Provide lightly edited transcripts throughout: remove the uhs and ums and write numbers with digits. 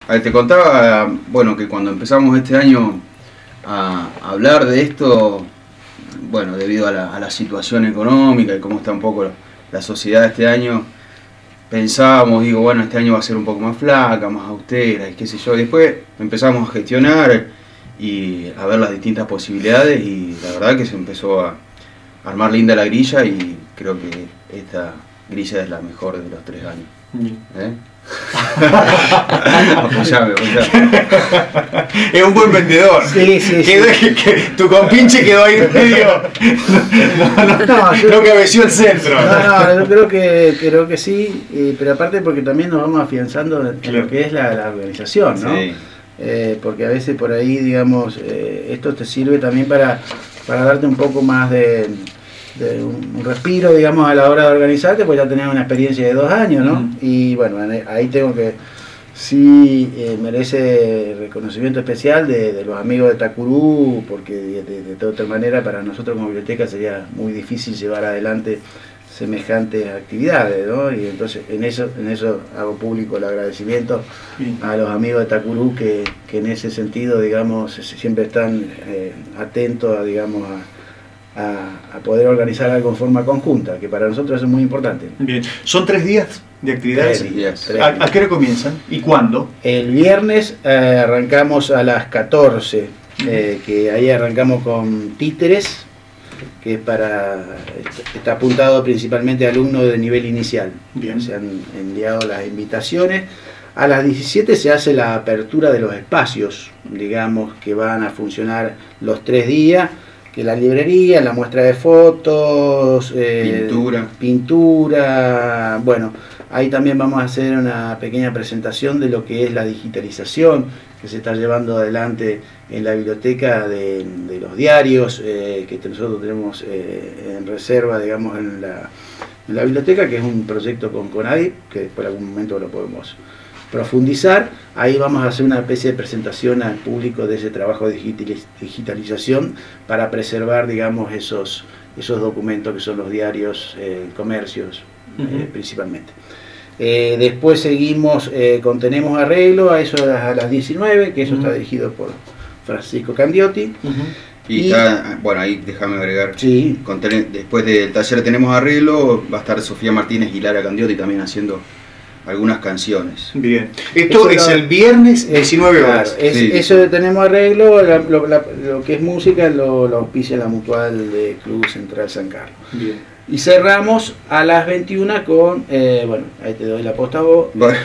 Te contaba, bueno, que cuando empezamos este año a hablar de esto, bueno, debido a la situación económica y cómo está un poco la sociedad este año, pensábamos, digo, bueno, este año va a ser un poco más flaca, más austera y qué sé yo. Después empezamos a gestionar y a ver las distintas posibilidades y la verdad que se empezó a armar linda la grilla y creo que esta grilla es la mejor de los 3 años. Apoyame. Es un buen vendedor. Sí. Tu compinche quedó ahí en medio. No cabeció el centro. No, creo que sí, pero aparte porque también nos vamos afianzando en lo que es la organización, ¿no? Sí. Porque a veces por ahí, digamos, esto te sirve también para darte un poco más de un respiro, digamos, a la hora de organizarte, pues ya tenés una experiencia de 2 años, ¿no? Y bueno, ahí tengo que, sí, merece reconocimiento especial de los amigos de Tacurú, porque de otra manera para nosotros como biblioteca sería muy difícil llevar adelante semejantes actividades, ¿no? Y entonces en eso hago público el agradecimiento a los amigos de Tacurú que en ese sentido, digamos, siempre están atentos a, digamos, a poder organizar algo en forma conjunta, que para nosotros es muy importante. Bien, ¿son 3 días de actividades? 3 días. ¿A qué hora comienzan? ¿Y cuándo? El viernes arrancamos a las 14, que ahí arrancamos con títeres, que está apuntado principalmente a alumnos de nivel inicial. Bien. Se han enviado las invitaciones. A las 17 se hace la apertura de los espacios, digamos, que van a funcionar los 3 días, que la librería, la muestra de fotos, pintura, bueno, ahí también vamos a hacer una pequeña presentación de lo que es la digitalización que se está llevando adelante en la biblioteca de los diarios que nosotros tenemos en reserva, digamos, en la biblioteca, que es un proyecto con CONADIP, que después en algún momento lo podemos profundizar. Ahí vamos a hacer una especie de presentación al público de ese trabajo de digitalización para preservar, digamos, esos documentos que son los diarios, comercios, principalmente. Después seguimos con Tenemos Arreglo, a eso a las 19, que eso está dirigido por Francisco Candiotti. Y está, bueno, ahí déjame agregar, sí. Después del taller Tenemos Arreglo, va a estar Sofía Martínez y Lara Candiotti también haciendo algunas canciones. Bien. Esto es el viernes 19 horas. Claro, sí. Eso de Tenemos Arreglo, lo que es música lo auspicia la Mutual de Club Central San Carlos. Bien. Y cerramos a las 21 con, bueno, ahí te doy la posta a vos. Bueno,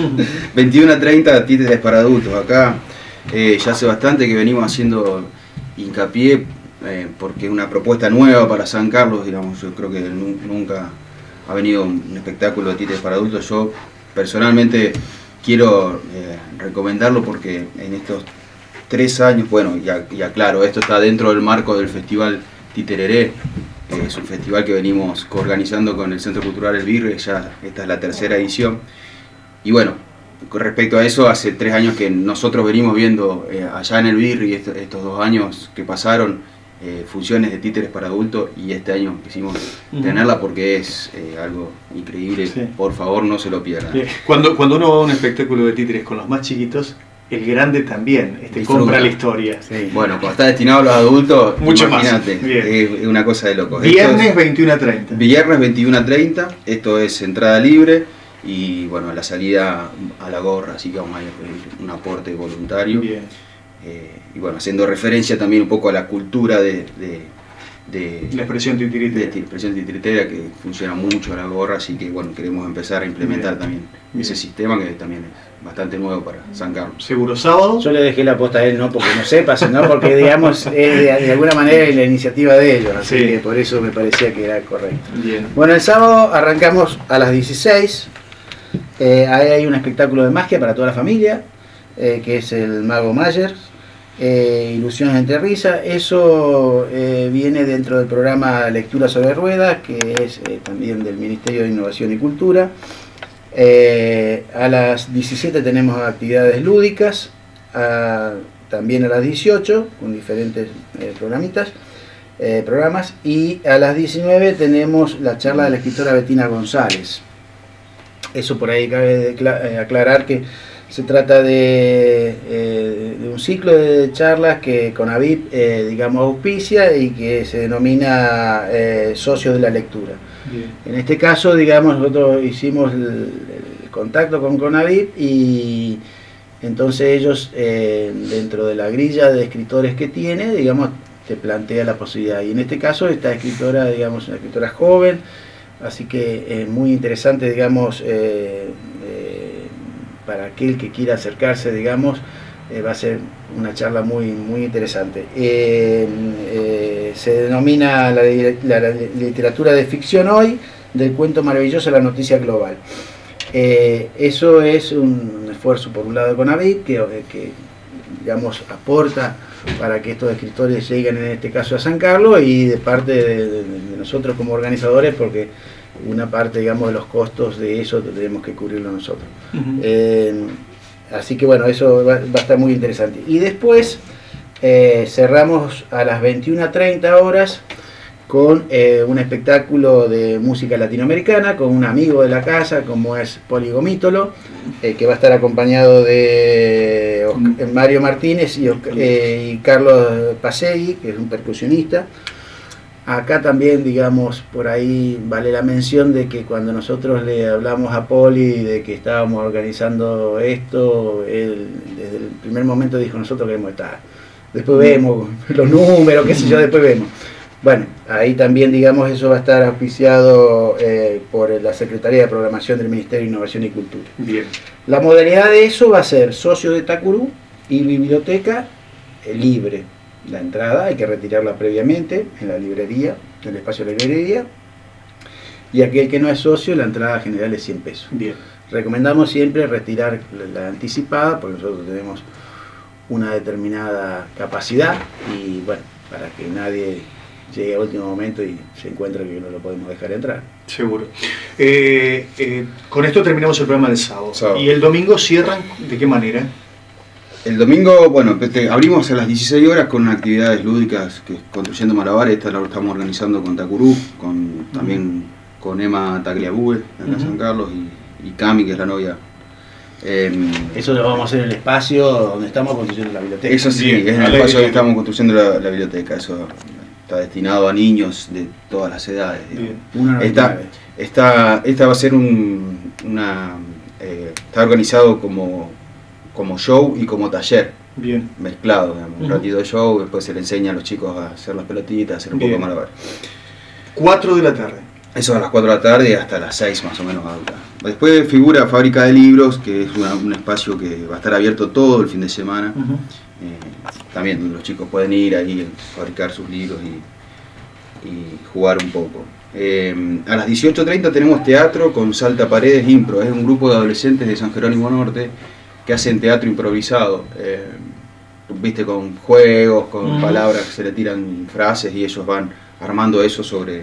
21:30 títeres para adultos. Acá ya hace bastante que venimos haciendo hincapié porque es una propuesta nueva para San Carlos, digamos. Yo creo que nunca ha venido un espectáculo de títeres para adultos. Yo personalmente quiero recomendarlo porque en estos 3 años, bueno, ya claro, esto está dentro del marco del Festival Titereré, que es un festival que venimos coorganizando con el Centro Cultural El Virre, ya esta es la 3ª edición. Y bueno, con respecto a eso, hace 3 años que nosotros venimos viendo allá en El Virre y estos 2 años que pasaron, funciones de títeres para adultos, y este año quisimos tenerla porque es algo increíble. Sí. Por favor, no se lo pierdan. Sí. Cuando uno va a un espectáculo de títeres con los más chiquitos, el grande también compra la historia. Sí. Bueno, cuando está destinado a los adultos, mucho imagínate, más. Es una cosa de loco. Viernes 21:30. Viernes 21:30, esto es entrada libre y bueno, la salida a la gorra, así que vamos a pedir un aporte voluntario. Bien. Y bueno, haciendo referencia también un poco a la cultura de la expresión titiritera. De expresión titiritera, que funciona mucho a la gorra, así que bueno, queremos empezar a implementar también ese sistema que también es bastante nuevo para San Carlos. ¿Seguro sábado? Yo le dejé la posta a él, no porque no sepa, sino porque digamos de alguna manera es la iniciativa de ellos, así que por eso me parecía que era correcto. Bien. Bueno, el sábado arrancamos a las 16, ahí hay un espectáculo de magia para toda la familia, que es el Mago Mayer. Ilusiones entre risas, eso viene dentro del programa Lectura sobre Ruedas, que es también del Ministerio de Innovación y Cultura. A las 17 tenemos actividades lúdicas, también a las 18 con diferentes programas, y a las 19 tenemos la charla de la escritora Bettina González. Eso por ahí cabe aclarar que Se trata de un ciclo de charlas que Conavip, digamos, auspicia y que se denomina Socios de la Lectura. Bien. En este caso, digamos, nosotros hicimos el contacto con Conavip y entonces ellos, dentro de la grilla de escritores que tiene, digamos, te plantea la posibilidad. Y en este caso, esta escritora, digamos, una escritora joven, así que es muy interesante, digamos, para aquel que quiera acercarse, digamos, va a ser una charla muy interesante. Se denomina la literatura de ficción hoy, del cuento maravilloso a la noticia global. Eso es un esfuerzo por un lado de Conavip, que digamos, aporta para que estos escritores lleguen en este caso a San Carlos, y de parte de nosotros como organizadores, porque una parte, digamos, de los costos de eso tenemos que cubrirlo nosotros. Así que bueno, eso va a estar muy interesante. Y después cerramos a las 21:30 horas con un espectáculo de música latinoamericana con un amigo de la casa como es Poli Gomítolo, que va a estar acompañado de Mario Martínez y Carlos Pasegui, que es un percusionista. Acá también, digamos, por ahí vale la mención de que cuando nosotros le hablamos a Poli de que estábamos organizando esto, él desde el primer momento dijo: nosotros queremos estar, después vemos los números, qué sé yo, después vemos. Bueno, ahí también, digamos, eso va a estar auspiciado por la Secretaría de Programación del Ministerio de Innovación y Cultura. Bien. La modalidad de eso va a ser socio de Tacurú y biblioteca libre. La entrada hay que retirarla previamente en la librería, en el espacio de la librería, y aquel que no es socio, la entrada general es 100 pesos. Bien. Recomendamos siempre retirar la anticipada, porque nosotros tenemos una determinada capacidad, y bueno, para que nadie llegue a último momento y se encuentre que no lo podemos dejar entrar. Seguro. Con esto terminamos el programa del sábado. Sábado. ¿Y el domingo cierran de qué manera? El domingo, bueno, abrimos a las 16 horas con actividades lúdicas, que es Construyendo Malabares. Esta la estamos organizando con Tacurú, también con Emma Tagliabue, de acá en San Carlos, y Cami, que es la novia. Eso lo vamos a hacer en el espacio donde estamos construyendo la biblioteca. Eso sí, Bien, es en el espacio que estamos construyendo la biblioteca. Eso está destinado a niños de todas las edades. Esta va a ser está organizado como show y como taller. Bien. Mezclado, digamos, un ratito de show, después se le enseña a los chicos a hacer las pelotitas, a hacer un poco de malabar. 4 de la tarde. Eso a las 4 de la tarde hasta las 6 más o menos. Después figura Fábrica de Libros, que es un espacio que va a estar abierto todo el fin de semana. También los chicos pueden ir ahí a fabricar sus libros y jugar un poco. A las 18:30 tenemos teatro con Salta Paredes Impro. Es un grupo de adolescentes de San Jerónimo Norte que hacen teatro improvisado, viste, con juegos, con palabras, que se le tiran frases y ellos van armando eso sobre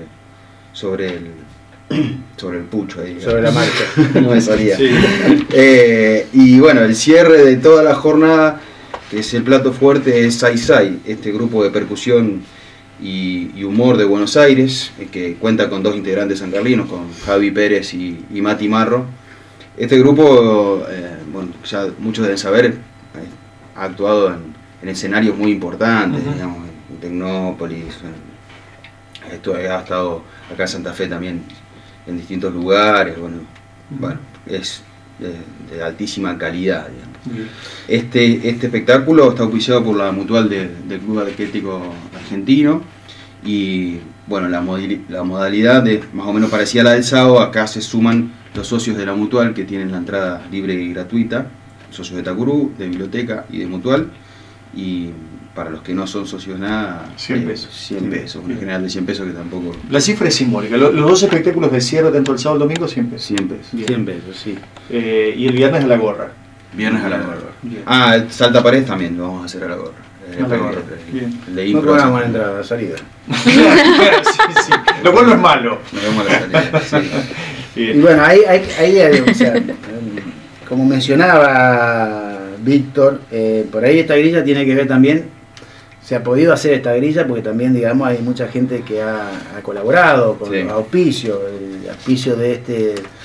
el pucho ahí, sobre la marcha. No me salía. Sí. Y bueno, el cierre de toda la jornada, que es el plato fuerte, es Sai Sai, este grupo de percusión y humor de Buenos Aires, que cuenta con 2 integrantes sancarlinos, con Javi Pérez y Mati Marro. Este grupo, bueno, ya muchos deben saber, ha actuado en escenarios muy importantes, digamos, en Tecnópolis, ha estado acá en Santa Fe también en distintos lugares. Bueno, es de altísima calidad, digamos. Este espectáculo está auspiciado por la Mutual del Club Atlético Argentino, y bueno, la modalidad es más o menos parecida a la del sábado. Acá se suman los socios de la Mutual, que tienen la entrada libre y gratuita, socios de Tacurú, de Biblioteca y de Mutual, y para los que no son socios nada, 100 pesos. 100 pesos, en general de 100 pesos, que tampoco... La cifra es simbólica. Los 2 espectáculos de cierre, tanto el sábado y el domingo, 100 pesos. 100 pesos. Bien. 100 pesos, sí. Y el viernes a la gorra. Viernes a la gorra. Bien. Salta Paredes también lo vamos a hacer a la gorra. A la gorra. Bien. El de No impro, cobramos la entrada, la salida. Sí. Lo cual no es malo. nos vemos a la salida, sí. Y bueno, ahí o sea, como mencionaba Víctor, por ahí esta grilla tiene que ver también, se ha podido hacer esta grilla porque también, digamos, hay mucha gente que ha colaborado con Sí. el auspicio de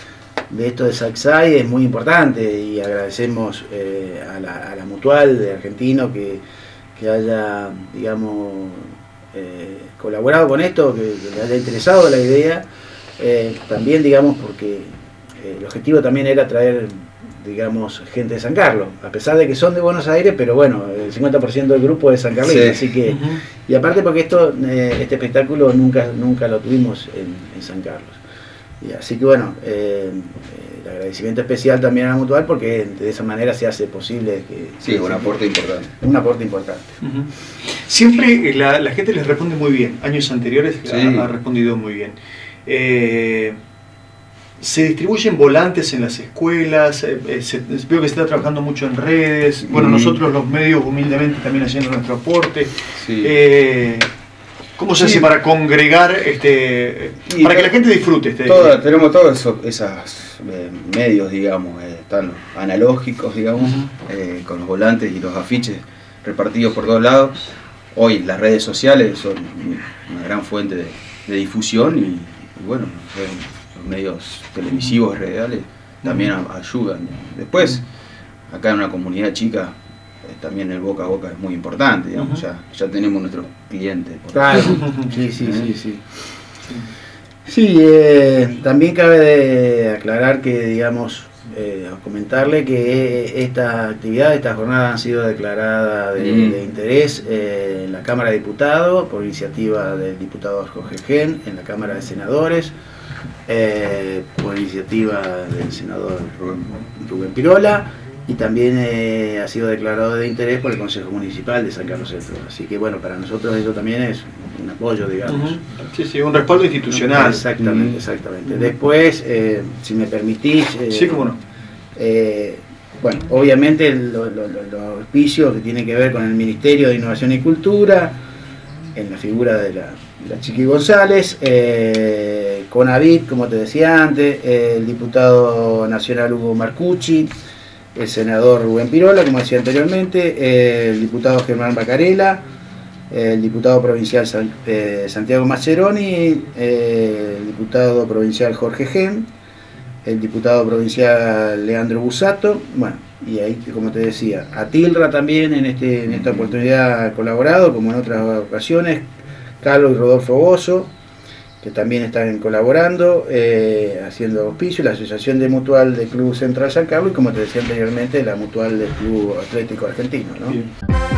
esto de Sacsay es muy importante, y agradecemos a la Mutual de Argentino que haya, digamos, colaborado con esto, que le haya interesado la idea, también, digamos, porque el objetivo también era traer, digamos, gente de San Carlos, a pesar de que son de Buenos Aires, pero bueno, el 50% del grupo es sancarlista, sí. Así que, y aparte porque este espectáculo nunca lo tuvimos en San Carlos. Y así que bueno, el agradecimiento especial también a la Mutual, porque de esa manera se hace posible que... Sí, un aporte importante. Un aporte importante. Siempre la gente les responde muy bien. Años anteriores ha respondido muy bien. Se distribuyen volantes en las escuelas, veo que se está trabajando mucho en redes. Bueno, nosotros los medios humildemente también haciendo nuestro aporte. Sí. ¿Cómo se hace para congregar, para que la gente disfrute? Tenemos todos esos medios, digamos, están analógicos, digamos, con los volantes y los afiches repartidos por todos lados. Hoy las redes sociales son una gran fuente de difusión y bueno, los medios televisivos reales también ayudan. Después, acá en una comunidad chica, también el boca a boca es muy importante, digamos, ya tenemos nuestros clientes. Claro, sí, también cabe de aclarar que, digamos, comentarle que esta actividad, esta jornada han sido declaradas de interés en la Cámara de Diputados, por iniciativa del diputado Jorge Gen, en la Cámara de Senadores, por iniciativa del senador Rubén Pirola, y también ha sido declarado de interés por el Consejo Municipal de San Carlos Centro. Así que bueno, para nosotros eso también es un apoyo, digamos. Sí, un respaldo institucional. Exactamente. Después, si me permitís... sí, cómo no. Bueno, obviamente los auspicios que tienen que ver con el Ministerio de Innovación y Cultura, en la figura de la Chiqui González, CONAVIT, como te decía antes, el diputado nacional Hugo Marcucci, el senador Rubén Pirola, como decía anteriormente, el diputado Germán Bacarela, el diputado provincial Santiago Mascheroni, el diputado provincial Jorge Gen, el diputado provincial Leandro Busato, bueno, y ahí, como te decía, Atilra también en esta oportunidad ha colaborado, como en otras ocasiones, Carlos y Rodolfo Bozo, que también están colaborando, haciendo auspicio, la Asociación de Mutual del Club Central San Carlos, y como te decía anteriormente, la Mutual del Club Atlético Argentino, ¿no?